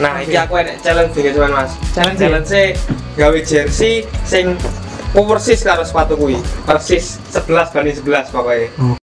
Nah, iki aku ada challenge iki cuman Mas. Challenge gawe jersey sing persis karo sepatu kuwi. Persis 11:11 pokoknya.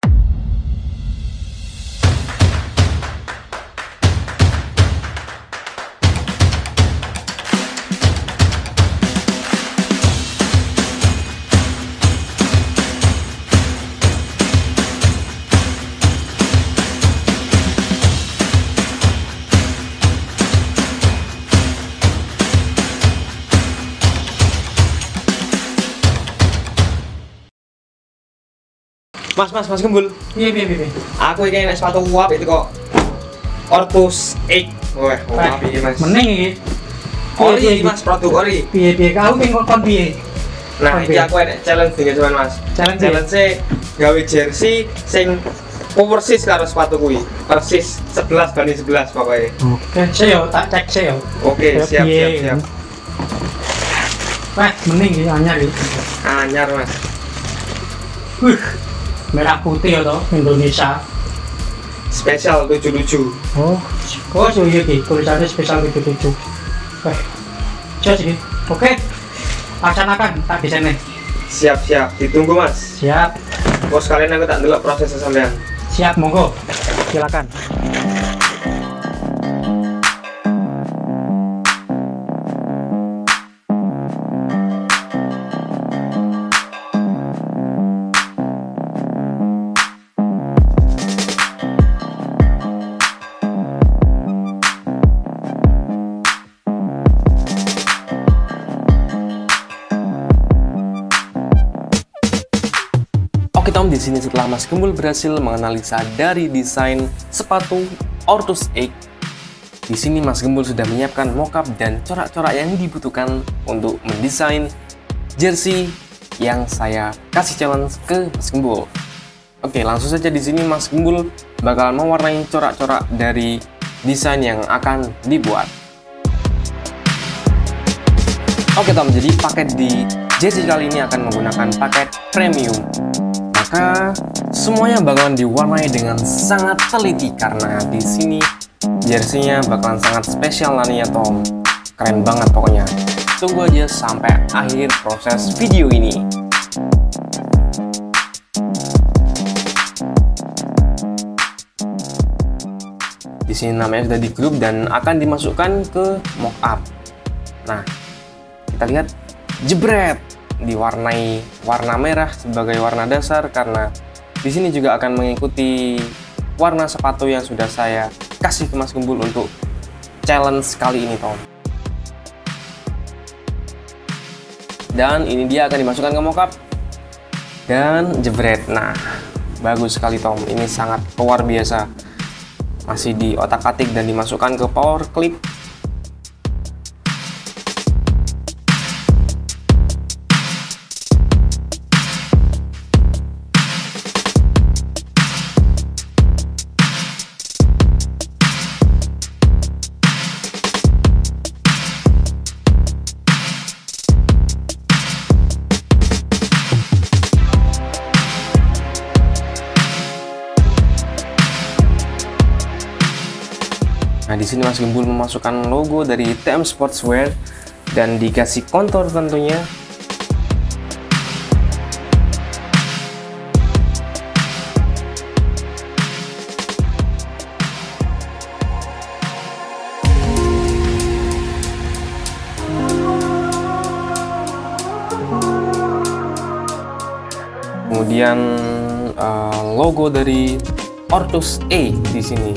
Mas Gembul. Piye. Aku iki nek sepatu uap itu kok Ortus X. Wah, piye Mas? Mending iki. Ori Mas, produk ori. Piye kau pengen kon piye? Nah, iki aku ada challenge iki cuman Mas. Challenge gawe jersey sing persis karo sepatu kuwi. Persis 11:11 pokoknya. Oke, saya tak cek saya. Oke, siap. Wah, mending iki anyar iki. Anyar Mas. Merah putih atau Indonesia Spesial 77. oh iya ki tulisannya spesial 77. Jos iki. Oke, laksanakan tak desainnya. Siap, ditunggu Mas. Siap. Bos kalian aku tak ndelok prosesnya sampean. Siap, monggo silakan. Oke Tom, di sini setelah Mas Gembul berhasil menganalisa dari desain sepatu Ortus X, di sini Mas Gembul sudah menyiapkan mockup dan corak-corak yang dibutuhkan untuk mendesain jersey yang saya kasih challenge ke Mas Gembul. Oke, langsung saja di sini Mas Gembul bakal mewarnai corak-corak dari desain yang akan dibuat. Oke Tom, jadi paket di jersey kali ini akan menggunakan paket premium. Maka semuanya bakalan diwarnai dengan sangat teliti karena di sini jersey-nya bakalan sangat spesial nantinya Tom. Keren banget pokoknya. Tunggu aja sampai akhir proses video ini. Di sini namanya sudah di grup dan akan dimasukkan ke mockup. Nah, kita lihat, jebret, diwarnai warna merah sebagai warna dasar karena di sini juga akan mengikuti warna sepatu yang sudah saya kasih ke Mas Gembul untuk challenge kali ini Tom. Dan ini dia akan dimasukkan ke mockup dan jebret. Nah, bagus sekali Tom, ini sangat luar biasa. Masih di otak-atik dan dimasukkan ke power clip. Nah, di sini Mas Gembul memasukkan logo dari TM Sportswear dan dikasih kontur tentunya. Kemudian logo dari Ortus E di sini.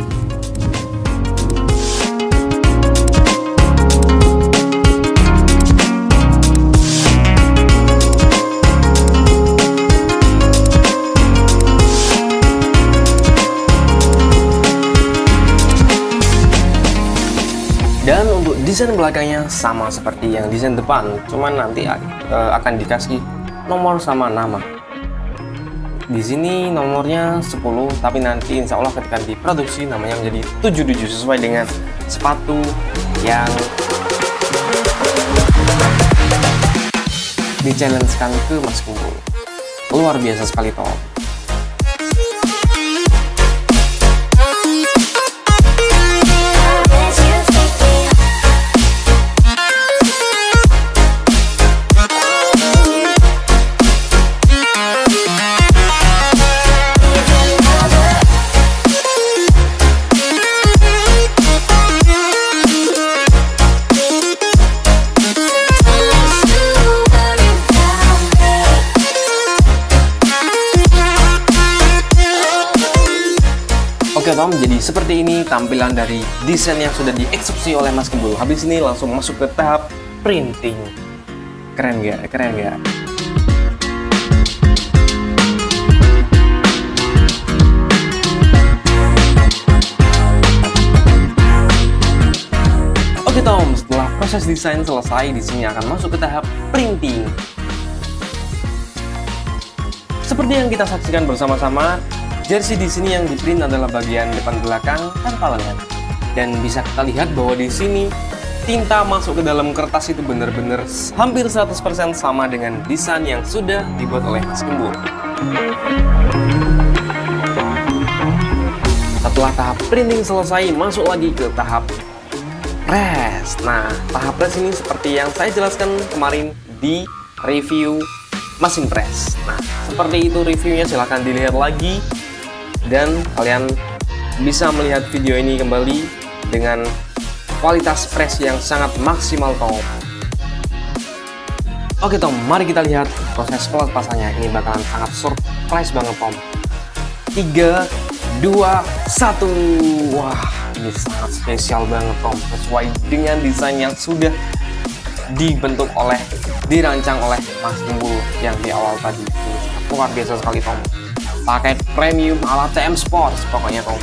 Dan untuk desain belakangnya sama seperti yang desain depan, cuman nanti akan dikasih nomor sama nama. Di sini nomornya 10, tapi nanti insya Allah ketika diproduksi namanya menjadi 77 sesuai dengan sepatu yang di-challenge-kan ke Mas Gembul. Luar biasa sekali Tom. seperti ini tampilan dari desain yang sudah dieksekusi oleh Mas Gembul. Habis ini langsung masuk ke tahap printing. Keren gak? Keren gak? Oke Tom, setelah proses desain selesai, di sini akan masuk ke tahap printing. Seperti yang kita saksikan bersama-sama, jersey di sini yang di-print adalah bagian depan belakang tanpa lengan. Dan bisa kita lihat bahwa di sini tinta masuk ke dalam kertas itu benar-benar hampir 100% sama dengan desain yang sudah dibuat oleh Mas Gembul. Setelah tahap printing selesai, masuk lagi ke tahap press. Nah, tahap press ini seperti yang saya jelaskan kemarin di review mesin press. Nah, seperti itu reviewnya, silahkan dilihat lagi dan kalian bisa melihat video ini kembali dengan kualitas press yang sangat maksimal Tom. Oke Tom, mari kita lihat proses pelepasannya. Ini bakalan sangat surprise banget Tom. 3, 2, 1. Wah, ini sangat spesial banget Tom, sesuai dengan desain yang sudah dirancang oleh Mas Gembul yang di awal tadi. Ini luar biasa sekali Tom. Pakai premium ala TM Sports pokoknya Tom.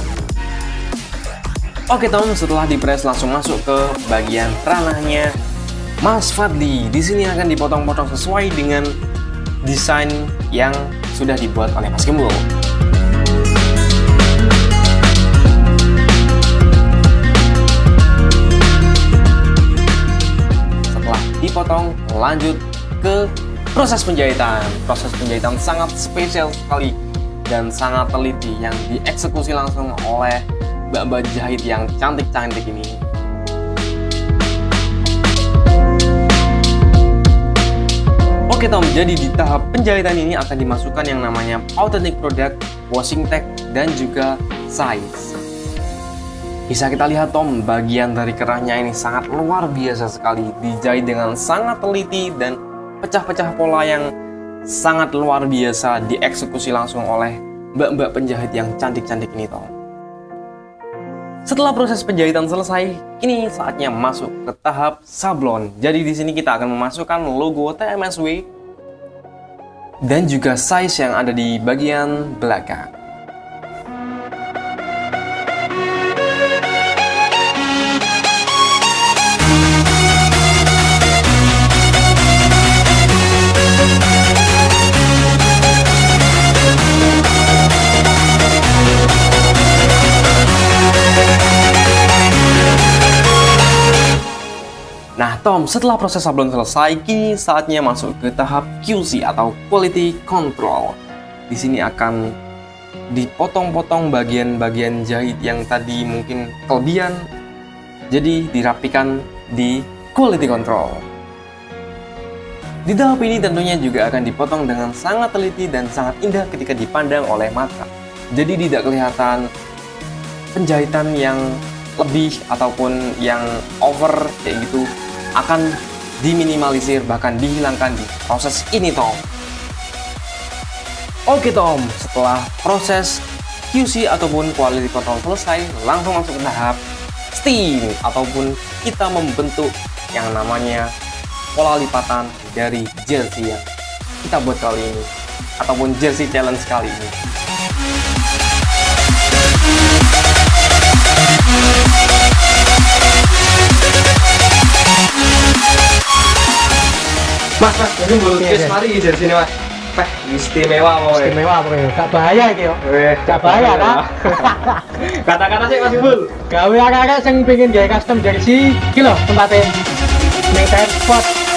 Oke Tom, setelah di-press langsung masuk ke bagian ranahnya Mas Fadli. Di sini akan dipotong-potong sesuai dengan desain yang sudah dibuat oleh Mas Gembul. Dipotong, lanjut ke proses penjahitan. Proses penjahitan sangat spesial sekali dan sangat teliti yang dieksekusi langsung oleh mbak-mbak jahit yang cantik-cantik ini. Oke Tom, jadi di tahap penjahitan ini akan dimasukkan yang namanya authentic product, washing tag, dan juga size. Bisa kita lihat Tom, bagian dari kerahnya ini sangat luar biasa sekali, dijahit dengan sangat teliti dan pecah-pecah pola yang sangat luar biasa dieksekusi langsung oleh mbak-mbak penjahit yang cantik-cantik ini Tom. Setelah proses penjahitan selesai, kini saatnya masuk ke tahap sablon. Jadi di sini kita akan memasukkan logo TMSW dan juga size yang ada di bagian belakang. Nah Tom, setelah proses sablon selesai, kini saatnya masuk ke tahap QC atau Quality Control. Di sini akan dipotong-potong bagian-bagian jahit yang tadi mungkin kelebihan, jadi dirapikan di Quality Control. Di tahap ini tentunya juga akan dipotong dengan sangat teliti dan sangat indah ketika dipandang oleh mata. Jadi tidak kelihatan penjahitan yang lebih ataupun yang over kayak gitu, akan diminimalisir bahkan dihilangkan di proses ini Tom. Oke Tom, setelah proses QC ataupun quality control selesai, langsung masuk ke tahap steam ataupun kita membentuk yang namanya pola lipatan dari jersey yang kita buat kali ini ataupun jersey challenge kali ini. Mas, ini melukis mari jersey ini Mas. Istimewa pokoknya. Istimewa pokoknya. Gak bahaya iki yo. Gak bahaya ta? Kata-kata sih Mas Gembul. Gawe arek-arek sing pengen gawe custom jersey iki lho tempatnya. Ning Sport.